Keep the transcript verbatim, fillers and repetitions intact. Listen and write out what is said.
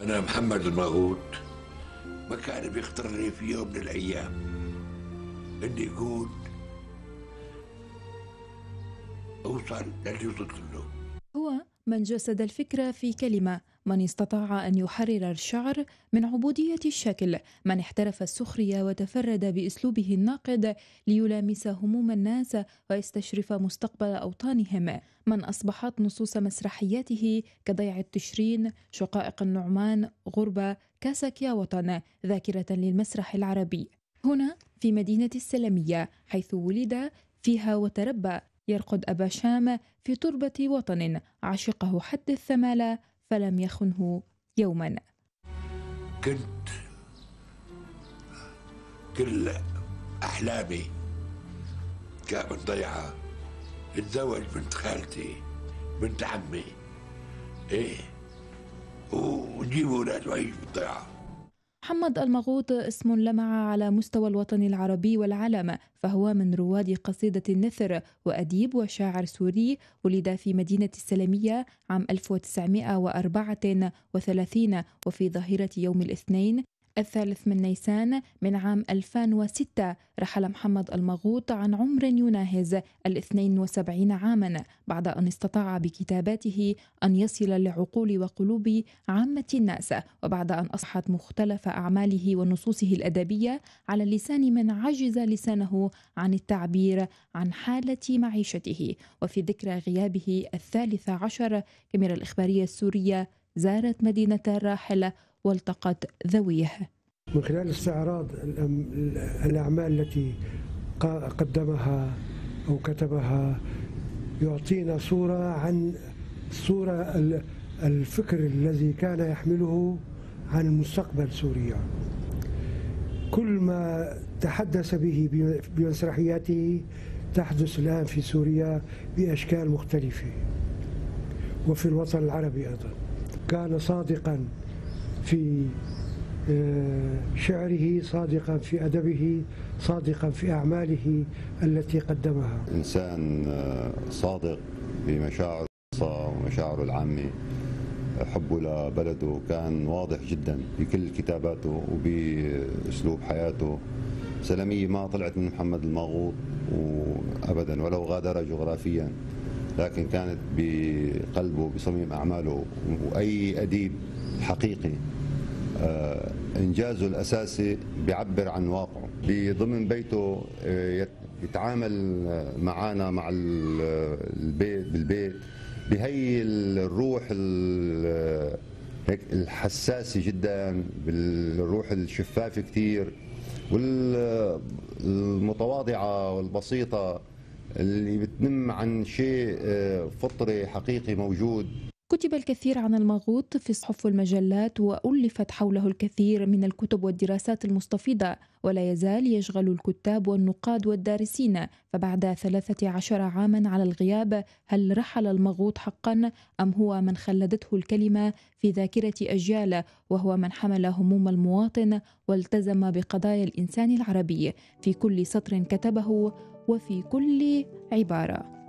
أنا محمد المغوط ما كان بيخطر لي في يوم من الأيام إني يكون أوصل للي وصلت له. هو من جسد الفكرة في كلمة، من استطاع أن يحرر الشعر من عبودية الشكل، من احترف السخرية وتفرد بأسلوبه الناقد ليلامس هموم الناس ويستشرف مستقبل أوطانهم، من أصبحت نصوص مسرحياته كضيع التشرين، شقائق النعمان، غربة، كاسك يا وطن ذاكرة للمسرح العربي. هنا في مدينة السلمية حيث ولد فيها وتربى، يرقد أبا شام في تربة وطن عشقه حد الثمالة فلم يخنه يوما. كنت كل أحلامي كان من ضيعة اتزوج بنت خالتي بنت عمي، إيه، ونجيب أولاد وعيش بالضيعة. محمد المغوط اسم لمع على مستوى الوطن العربي والعالم، فهو من رواد قصيدة النثر وأديب وشاعر سوري، ولد في مدينة السلمية عام ألف وتسعمائة وأربعة وثلاثين وفي ظهيرة يوم الاثنين الثالث من نيسان من عام ألفين وستة رحل محمد المغوط عن عمر يناهز الاثنين وسبعين عاما بعد أن استطاع بكتاباته أن يصل لعقول وقلوب عامة الناس، وبعد أن أصبحت مختلف أعماله ونصوصه الأدبية على لسان من عجز لسانه عن التعبير عن حالة معيشته. وفي ذكرى غيابه الثالث عشر كاميرا الإخبارية السورية زارت مدينة الراحل والتقت ذويه. من خلال استعراض الأعمال التي قدمها أو كتبها يعطينا صورة عن صورة الفكر الذي كان يحمله عن مستقبل سوريا. كل ما تحدث به بمسرحياته تحدث الآن في سوريا بأشكال مختلفة وفي الوطن العربي أيضا. كان صادقا في شعره، صادقا في أدبه، صادقا في أعماله التي قدمها. إنسان صادق بمشاعره ومشاعره العامة، حبه لبلده كان واضح جدا بكل كتاباته وبأسلوب حياته. سلمية ما طلعت من محمد المغوط أبدا ولو غادر جغرافيا، لكن كانت بقلبه بصميم أعماله. وأي أديب حقيقي إنجازه الأساسي بيعبر عن واقعه. بضمن بيته يتعامل معنا مع البيت بالبيت بهي الروح الحساسة جدا، بالروح الشفافة كتير والمتواضعة والبسيطة اللي بتنم عن شيء فطري حقيقي موجود. كتب الكثير عن المغوط في الصحف والمجلات، وألفت حوله الكثير من الكتب والدراسات المستفيضة، ولا يزال يشغل الكتاب والنقاد والدارسين. فبعد ثلاثة عشر عاما على الغياب، هل رحل المغوط حقا أم هو من خلدته الكلمة في ذاكرة أجيال، وهو من حمل هموم المواطن والتزم بقضايا الإنسان العربي في كل سطر كتبه وفي كل عبارة؟